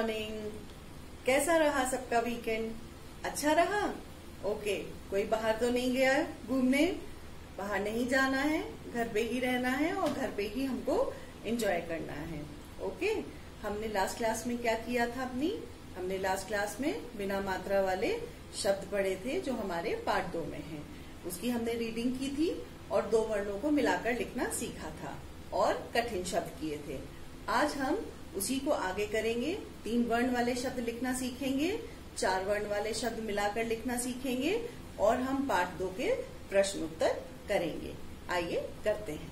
Morning. कैसा रहा सबका वीकेंड? अच्छा रहा? ओके। कोई बाहर तो नहीं गया घूमने? बाहर नहीं जाना है, घर पे ही रहना है और घर पे ही हमको एंजॉय करना है। ओके। हमने लास्ट क्लास में क्या किया था हमने लास्ट क्लास में बिना मात्रा वाले शब्द पढ़े थे जो हमारे पार्ट 2 में हैं। उसकी हमने रीडिंग की थी और 2 वर्णों को मिलाकर लिखना सीखा था और कठिन शब्द किए थे। आज हम उसी को आगे करेंगे। 3 वर्ण वाले शब्द लिखना सीखेंगे, 4 वर्ण वाले शब्द मिलाकर लिखना सीखेंगे और हम पार्ट 2 के प्रश्न उत्तर करेंगे। आइए करते हैं।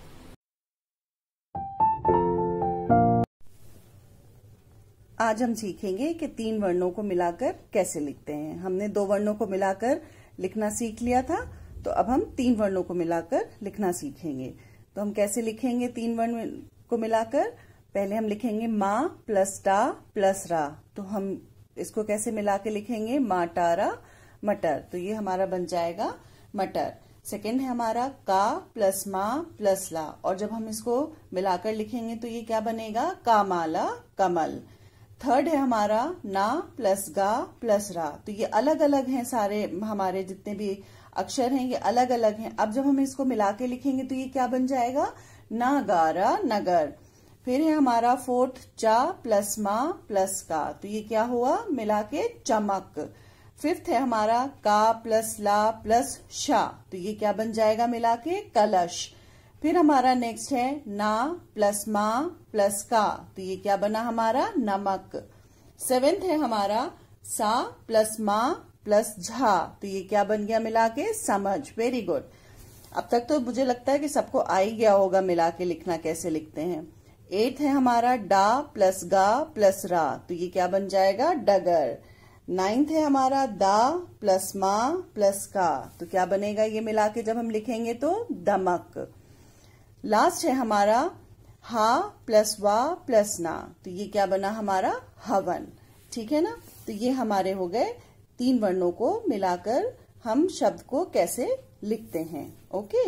आज हम सीखेंगे कि 3 वर्णों को मिलाकर कैसे लिखते हैं। हमने 2 वर्णों को मिलाकर लिखना सीख लिया था, तो अब हम 3 वर्णों को मिलाकर लिखना सीखेंगे। तो हम कैसे लिखेंगे 3 वर्ण को मिलाकर? पहले हम लिखेंगे माँ प्लस टा प्लस रा। तो हम इसको कैसे मिला के लिखेंगे? माटारा मटर। तो ये हमारा बन जाएगा मटर। सेकेंड है हमारा का प्लस माँ प्लस ला, और जब हम इसको मिलाकर लिखेंगे तो ये क्या बनेगा? कामाला कमल। थर्ड है हमारा ना प्लस गा प्लस रा। तो ये अलग अलग हैं, सारे हमारे जितने भी अक्षर हैं ये अलग अलग हैं। अब जब हम इसको मिला के लिखेंगे तो ये क्या बन जाएगा? नागारा नगर। फिर है हमारा फोर्थ चा प्लस माँ प्लस का। तो ये क्या हुआ? मिला के चमक। फिफ्थ है हमारा का प्लस ला प्लस शा। तो ये क्या बन जाएगा? मिला के कलश। फिर हमारा नेक्स्ट है ना प्लस माँ प्लस का। तो ये क्या बना हमारा? नमक। 7th है हमारा सा प्लस माँ प्लस झा। तो ये क्या बन गया? मिला के समझ। Very good. अब तक तो मुझे लगता है कि सबको आ ही गया होगा मिला के लिखना कैसे लिखते हैं। 8th है हमारा डा प्लस गा प्लस रा। तो ये क्या बन जाएगा? डगर। 9th है हमारा दा प्लस माँ प्लस का। तो क्या बनेगा ये मिला के जब हम लिखेंगे तो? दमक। लास्ट है हमारा हा प्लस वा प्लस ना। तो ये क्या बना हमारा? हवन। ठीक है ना? तो ये हमारे हो गए 3 वर्णों को मिलाकर हम शब्द को कैसे लिखते हैं। ओके।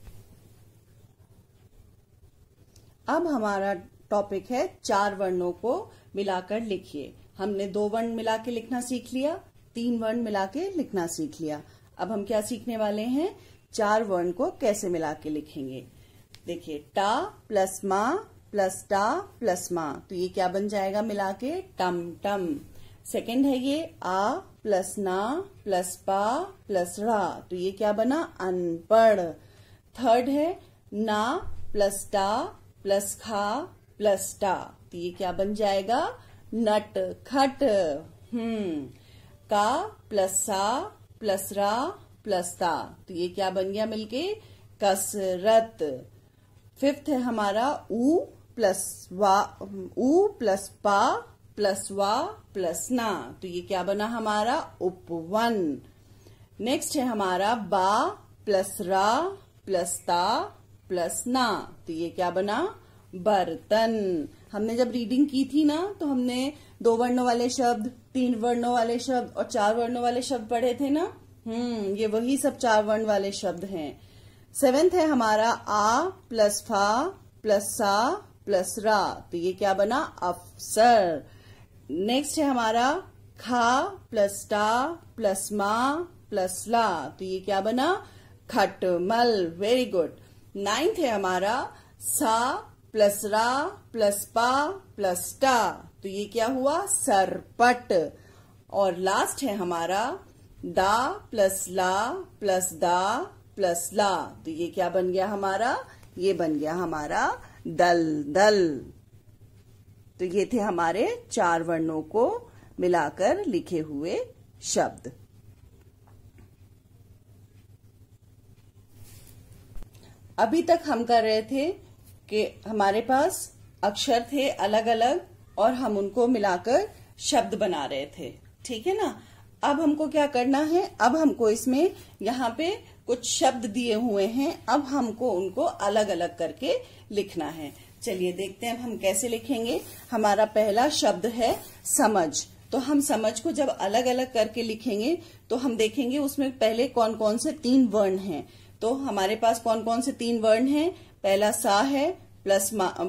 अब हमारा टॉपिक है 4 वर्णों को मिलाकर लिखिए। हमने 2 वर्ण मिला के लिखना सीख लिया, 3 वर्ण मिला के लिखना सीख लिया। अब हम क्या सीखने वाले हैं? 4 वर्ण को कैसे मिला के लिखेंगे। देखिए, टा प्लस माँ प्लस टा प्लस माँ। तो ये क्या बन जाएगा मिला के? टम टम। सेकंड है ये आ प्लस ना प्लस पा प्लस रा। तो ये क्या बना? अनपढ़। थर्ड है ना प्लस टा प्लस खा प्लस टा। तो ये क्या बन जाएगा? नट खट। का प्लस सा प्लस रा प्लस ता। तो ये क्या बन गया मिलके? कसरत। 5th है हमारा ऊ प्लस वा, ऊ प्लस पा प्लस वा प्लस ना। तो ये क्या बना हमारा? उपवन। नेक्स्ट है हमारा बा प्लस रा प्लस ता प्लस ना। तो ये क्या बना? बर्तन। हमने जब रीडिंग की थी ना तो हमने 2 वर्णों वाले शब्द, 3 वर्णों वाले शब्द और 4 वर्णों वाले शब्द पढ़े थे ना। ये वही सब 4 वर्ण वाले शब्द हैं। 7th है हमारा आ प्लस फा प्लस सा प्लस रा। तो ये क्या बना? अफसर। नेक्स्ट है हमारा खा प्लस टा प्लस मा प्लस ला। तो ये क्या बना? खटमल। Very good. 9th है हमारा सा प्लस रा प्लस पा प्लस टा। तो ये क्या हुआ? सरपट। और लास्ट है हमारा दा प्लस ला प्लस दा प्लस ला। तो ये क्या बन गया हमारा? ये बन गया हमारा दल दल। तो ये थे हमारे 4 वर्णों को मिलाकर लिखे हुए शब्द। अभी तक हम कर रहे थे कि हमारे पास अक्षर थे अलग अलग और हम उनको मिलाकर शब्द बना रहे थे। ठीक है ना? अब हमको क्या करना है? अब हमको इसमें यहाँ पे कुछ शब्द दिए हुए हैं, अब हमको उनको अलग अलग करके लिखना है। चलिए देखते हैं अब हम कैसे लिखेंगे। हमारा पहला शब्द है समझ। तो हम समझ को जब अलग अलग करके लिखेंगे तो हम देखेंगे उसमें पहले कौन कौन से 3 वर्ण हैं। तो हमारे पास कौन कौन से 3 वर्ण हैं? पहला सा है प्लस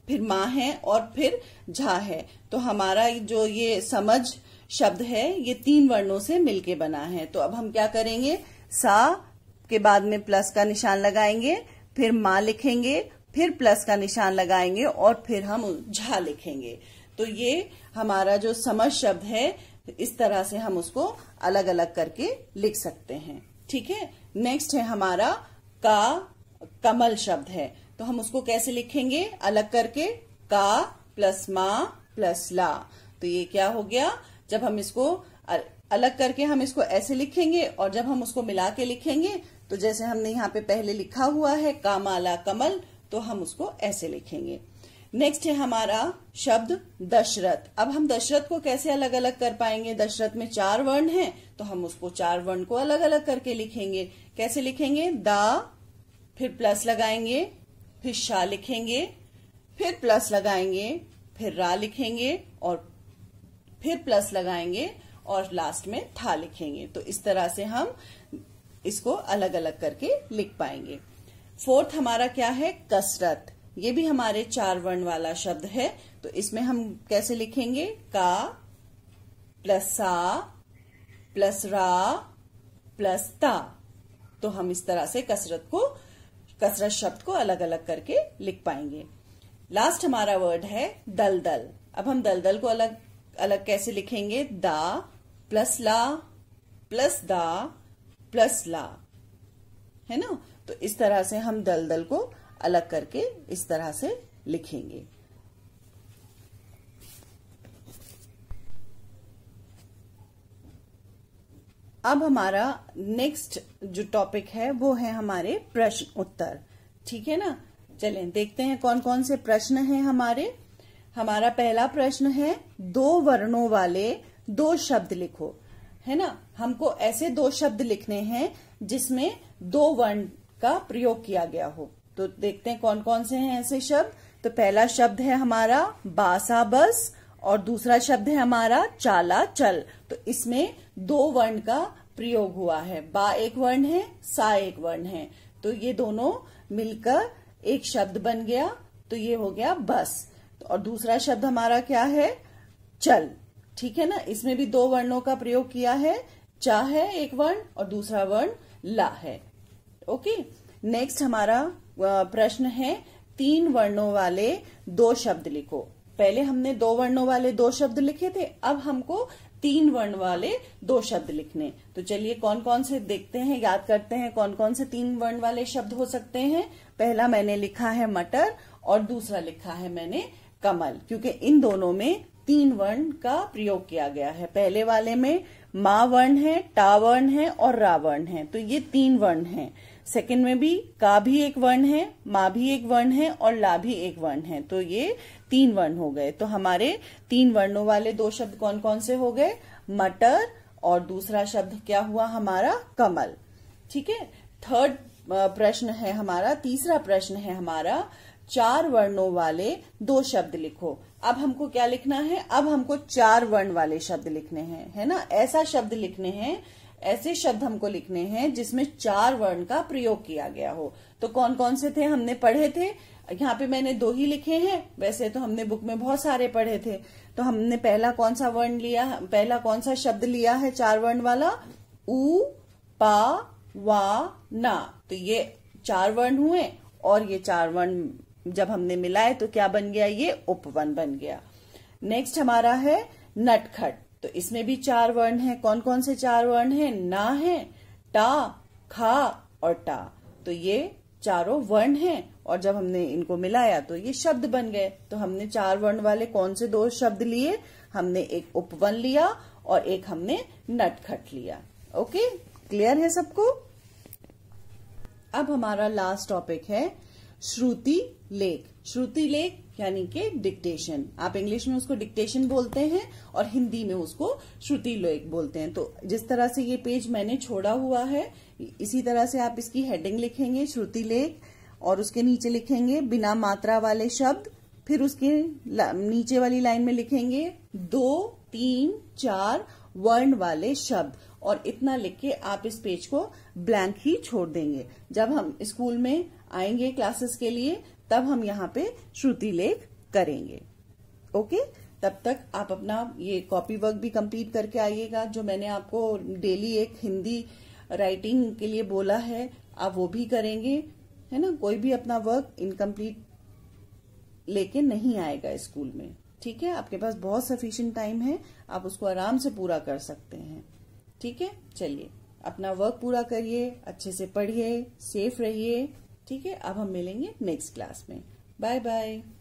फिर माँ है और फिर झा है। तो हमारा जो ये समझ शब्द है ये 3 वर्णों से मिलके बना है। तो अब हम क्या करेंगे, सा के बाद में प्लस का निशान लगाएंगे, फिर माँ लिखेंगे, फिर प्लस का निशान लगाएंगे और फिर हम झा लिखेंगे। तो ये हमारा जो समझ शब्द है, इस तरह से हम उसको अलग अलग करके लिख सकते हैं। ठीक है। नेक्स्ट है हमारा का कमल शब्द है। तो हम उसको कैसे लिखेंगे, अलग करके, का प्लस माँ प्लस ला। तो ये क्या हो गया, जब हम इसको अलग करके हम इसको ऐसे लिखेंगे और जब हम उसको मिला के लिखेंगे तो जैसे हमने यहाँ पे पहले लिखा हुआ है कामाला कमल, तो हम उसको ऐसे लिखेंगे। नेक्स्ट है हमारा शब्द दशरथ। अब हम दशरथ को कैसे अलग अलग कर पाएंगे, दशरथ में 4 वर्ण हैं, तो हम उसको 4 वर्ण को अलग अलग करके लिखेंगे। कैसे लिखेंगे, दा, फिर प्लस लगाएंगे, फिर शा लिखेंगे, फिर प्लस लगाएंगे, फिर रा लिखेंगे और फिर प्लस लगाएंगे और लास्ट में था लिखेंगे। तो इस तरह से हम इसको अलग अलग करके लिख पाएंगे। फोर्थ हमारा क्या है, कसरत। ये भी हमारे 4 वर्ण वाला शब्द है। तो इसमें हम कैसे लिखेंगे, का प्लस सा प्लस रा प्लस ता। तो हम इस तरह से कसरत शब्द को अलग अलग करके लिख पाएंगे। लास्ट हमारा वर्ड है दलदल। अब हम दलदल को अलग अलग कैसे लिखेंगे, दा प्लस ला प्लस दा प्लस ला, है ना। तो इस तरह से हम दलदल को अलग करके इस तरह से लिखेंगे। अब हमारा नेक्स्ट जो टॉपिक है वो है हमारे प्रश्न उत्तर। ठीक है ना। चलें देखते हैं कौन कौन से प्रश्न हैं हमारे। हमारा पहला प्रश्न है, 2 वर्णों वाले 2 शब्द लिखो। है ना, हमको ऐसे 2 शब्द लिखने हैं जिसमें 2 वर्ण का प्रयोग किया गया हो। तो देखते हैं कौन कौन से हैं ऐसे शब्द। तो पहला शब्द है हमारा बासा बस और दूसरा शब्द है हमारा चाला चल। तो इसमें 2 वर्ण का प्रयोग हुआ है। बा एक वर्ण है, सा एक वर्ण है। तो ये दोनों मिलकर एक शब्द बन गया। तो ये हो गया बस। और दूसरा शब्द हमारा क्या है, चल। ठीक है ना, इसमें भी 2 वर्णों का प्रयोग किया है। चा है एक वर्ण और दूसरा वर्ण ला है। ओके। नेक्स्ट हमारा प्रश्न है, 3 वर्णों वाले 2 शब्द लिखो। पहले हमने 2 वर्णों वाले 2 शब्द लिखे थे, अब हमको 3 वर्ण वाले 2 शब्द लिखने। तो चलिए कौन कौन से देखते हैं, याद करते हैं कौन कौन से 3 वर्ण वाले शब्द हो सकते हैं। पहला मैंने लिखा है मटर और दूसरा लिखा है मैंने कमल, क्योंकि इन दोनों में 3 वर्ण का प्रयोग किया गया है। पहले वाले में मा वर्ण है, टा वर्ण है और रा वर्ण है। तो ये 3 वर्ण हैं। सेकंड में भी का भी एक वर्ण है, माँ भी एक वर्ण है और ला भी एक वर्ण है। तो ये 3 वर्ण हो गए। तो हमारे 3 वर्णों वाले 2 शब्द कौन कौन से हो गए, मटर और दूसरा शब्द क्या हुआ हमारा, कमल। ठीक है। थर्ड प्रश्न है हमारा, तीसरा प्रश्न है हमारा, 4 वर्णों वाले 2 शब्द लिखो। अब हमको क्या लिखना है, अब हमको 4 वर्ण वाले शब्द लिखने हैं, है ना। ऐसा शब्द लिखने हैं, ऐसे शब्द हमको लिखने हैं जिसमें 4 वर्ण का प्रयोग किया गया हो। तो कौन कौन से थे, हमने पढ़े थे। यहाँ पे मैंने 2 ही लिखे हैं, वैसे तो हमने बुक में बहुत सारे पढ़े थे। तो हमने पहला कौन सा वर्ण लिया, पहला कौन सा शब्द लिया है 4 वर्ण वाला, उ पा वा ना। तो ये 4 वर्ण हुए और ये 4 वर्ण जब हमने मिलाए तो क्या बन गया, ये उपवन बन गया। नेक्स्ट हमारा है नटखट। तो इसमें भी 4 वर्ण हैं। कौन कौन से 4 वर्ण हैं, ना है, टा, खा और टा। तो ये चारों वर्ण हैं और जब हमने इनको मिलाया तो ये शब्द बन गए। तो हमने 4 वर्ण वाले कौन से 2 शब्द लिए, हमने एक उपवन लिया और एक हमने नटखट लिया। ओके, क्लियर है सबको। अब हमारा लास्ट टॉपिक है श्रुति लेख। श्रुति लेख यानी कि डिक्टेशन। आप इंग्लिश में उसको डिक्टेशन बोलते हैं और हिंदी में उसको श्रुति लेख बोलते हैं। तो जिस तरह से ये पेज मैंने छोड़ा हुआ है, इसी तरह से आप इसकी हेडिंग लिखेंगे श्रुति लेख और उसके नीचे लिखेंगे बिना मात्रा वाले शब्द। फिर उसके नीचे वाली लाइन में लिखेंगे 2, 3, 4 वर्ण वाले शब्द और इतना लिख के आप इस पेज को ब्लैंक ही छोड़ देंगे। जब हम स्कूल में आएंगे क्लासेस के लिए तब हम यहाँ पे श्रुति लेख करेंगे। ओके, तब तक आप अपना ये कॉपी वर्क भी कंप्लीट करके आइएगा। जो मैंने आपको डेली एक हिंदी राइटिंग के लिए बोला है, आप वो भी करेंगे, है ना। कोई भी अपना वर्क इनकम्प्लीट लेके नहीं आएगा स्कूल में, ठीक है। आपके पास बहुत सफिशिएंट टाइम है, आप उसको आराम से पूरा कर सकते हैं, ठीक है। चलिए, अपना वर्क पूरा करिए, अच्छे से पढ़िए, सेफ रहिए, ठीक है। अब हम मिलेंगे नेक्स्ट क्लास में। Bye bye.